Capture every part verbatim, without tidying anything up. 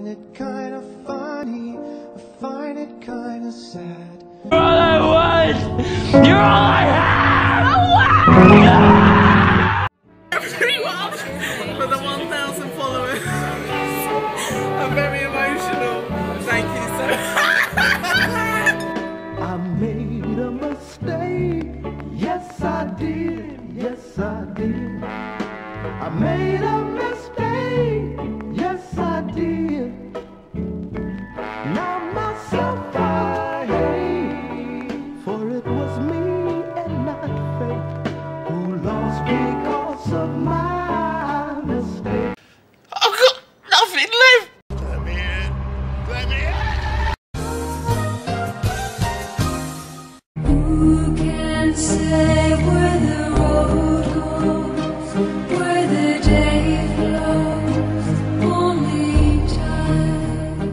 find it kind of funny, I find it kind of sad. You're all I was! You're all I have! Pretty well for the one thousand followers. I'm very emotional. Thank you so much. I made a mistake. Yes, I did. Yes, I did. I made a mistake. Yes, I did. Now myself I hate, for it was me and not fate who lost because of my mistake. I've got nothing left. Let me in. Let me in. Who can say where the road goes, where the day flows, only time.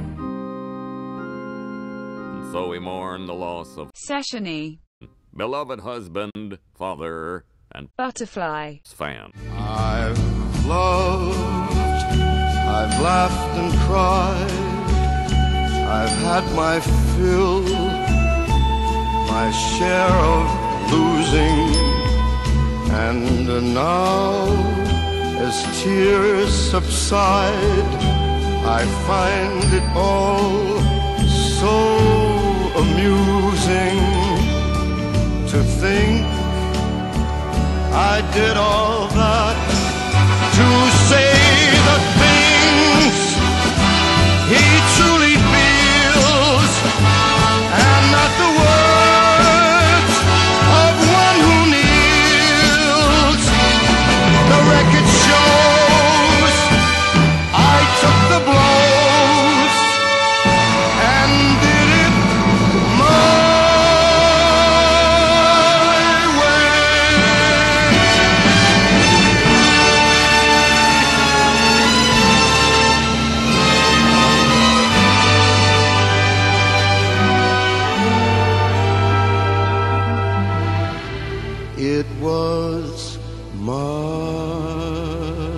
And so we mourn the loss of Sessiony, beloved husband, father, and Butterfly, fan. I've loved, I've laughed and cried, I've had my fill, my share of losing, and now as tears subside, I find it all so amusing to think I did all that to say the things he truly feels, and not the words of one who kneels. The record shows I took the blows and did it my It was my